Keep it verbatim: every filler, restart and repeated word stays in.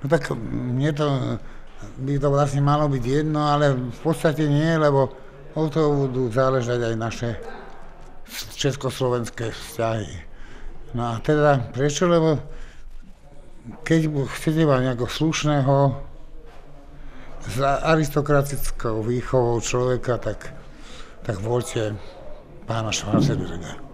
No tak mne to by to vlastne malo byť jedno, ale v podstate nie, lebo o to budú záležať aj naše československé vzťahy. No a teda prečo? Lebo keď chcete mať nejakého slušného, s aristokratickou výchovou človeka, tak, tak voľte pána Schwarzenberga.